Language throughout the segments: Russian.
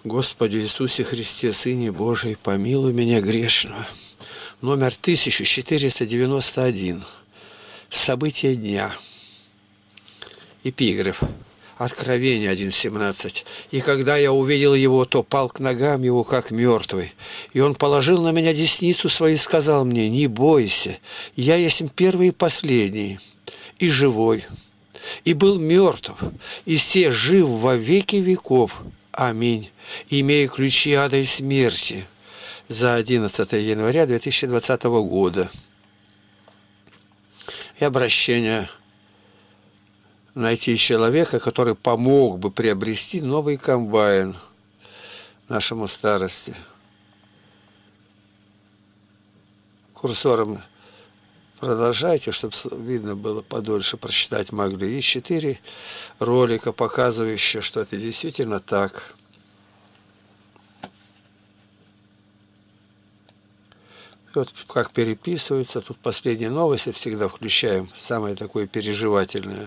Господи Иисусе Христе, Сыне Божий, помилуй меня грешного. Номер 1491. События дня. Эпиграф. Откровение 1.17. «И когда я увидел его, то пал к ногам его, как мертвый. И он положил на меня десницу свою и сказал мне: не бойся, я есть первый и последний, и живой, и был мертв, и се жив во веки веков. Аминь. Имею ключи ада и смерти». За 11 января 2020 года. И обращение: найти человека, который помог бы приобрести новый комбайн нашему старости. Курсором продолжайте, чтобы видно было подольше, прочитать могли. И 4 ролика, показывающие, что это действительно так. И вот как переписываются. Тут последние новости всегда включаем, самое такое переживательное.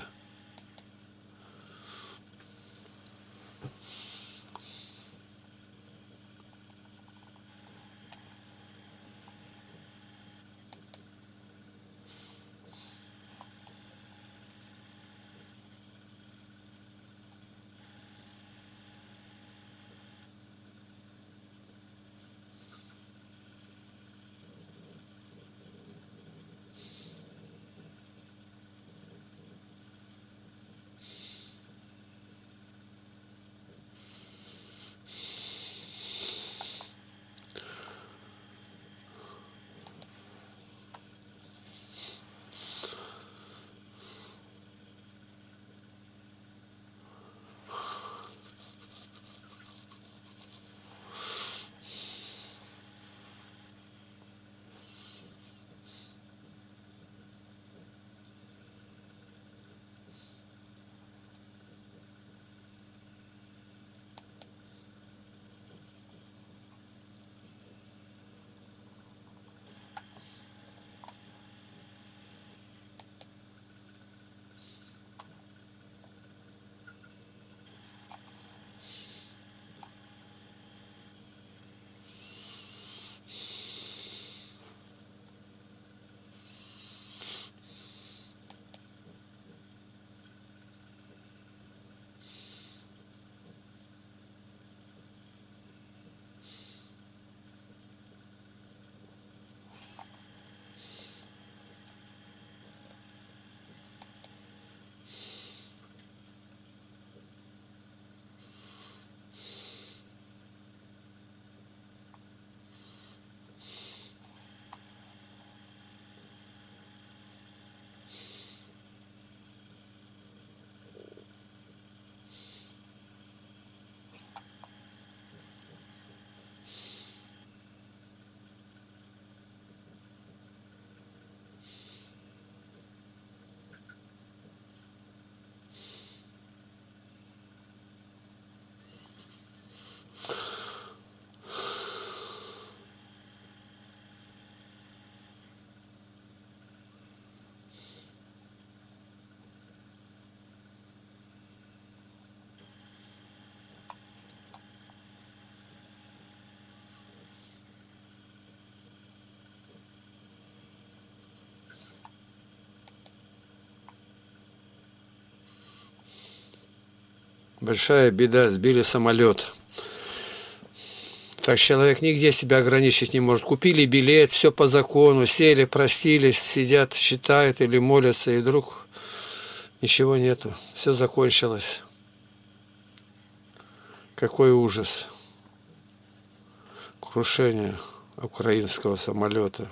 Большая беда, сбили самолет. Так человек нигде себя ограничить не может. Купили билет, все по закону, сели, простились, сидят, считают или молятся, и вдруг ничего нету. Все закончилось. Какой ужас. Крушение украинского самолета.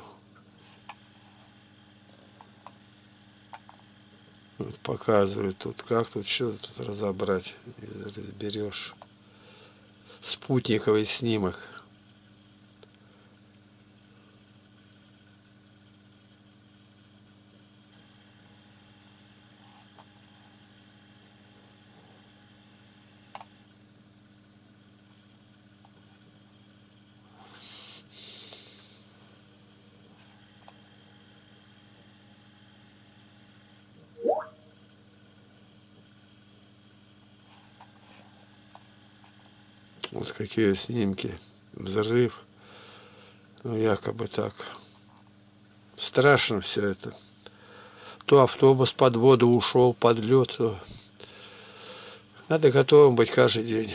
Вот показывают тут, как тут, что тут разобрать, разберешь. Спутниковый снимок. Вот какие снимки. Взрыв. Ну, якобы так. Страшно все это. То автобус под воду ушел, под лед. То... Надо готовым быть каждый день.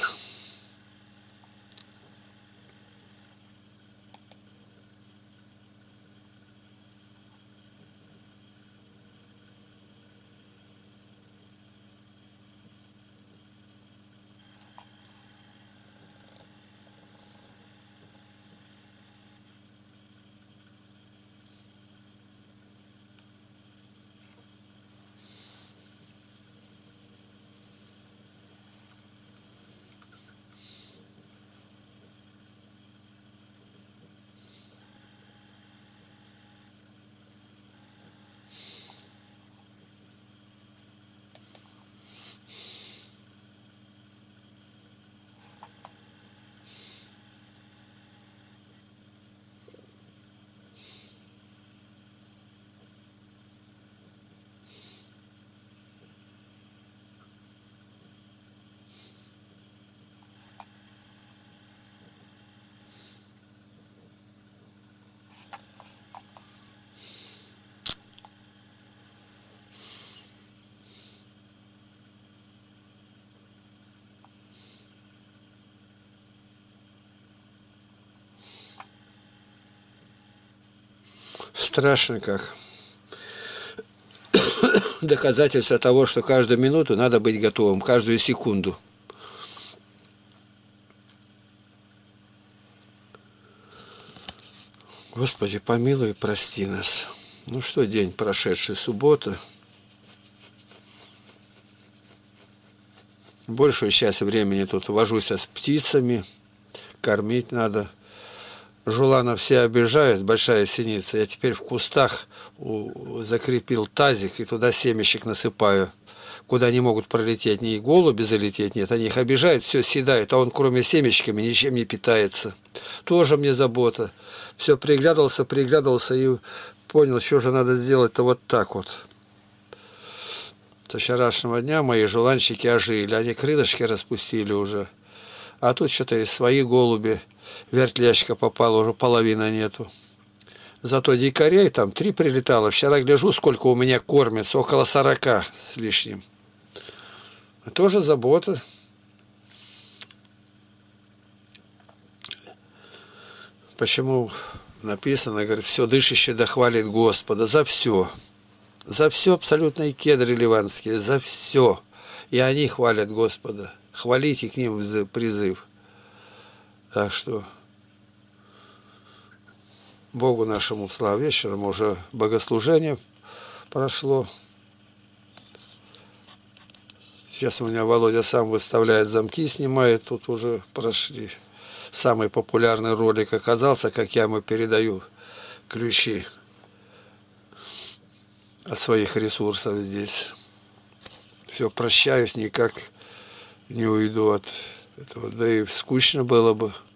Страшно как. Доказательство того, что каждую минуту надо быть готовым, каждую секунду. Господи, помилуй и прости нас. Ну что, день прошедший, суббота. Большую часть времени тут вожусь с птицами, кормить надо. Жулана все обижают, большая синица. Я теперь в кустах закрепил тазик и туда семечек насыпаю, куда не могут пролететь ни голуби залететь, нет. Они их обижают, все съедают, а он кроме семечками ничем не питается. Тоже мне забота. Все приглядывался и понял, что же надо сделать-то вот так вот. Со вчерашнего дня мои жуланчики ожили, они крылышки распустили уже. А тут что-то и свои голуби. Вертляшка попала, уже половины нету. Зато дикарей там 3 прилетало. Вчера гляжу, сколько у меня кормится, около 40 с лишним. Тоже забота. Почему написано, говорит, все дышащее да хвалит Господа за все. За все абсолютно и кедры ливанские, за все. И они хвалят Господа. Хвалите к ним призыв. Так что Богу нашему слава. Вечером уже богослужение прошло. Сейчас у меня Володя сам выставляет замки, снимает. Тут уже прошли. Самый популярный ролик оказался, как я ему передаю ключи от своих ресурсов здесь. Все, прощаюсь, никак не уйду от этого. Да и скучно было бы.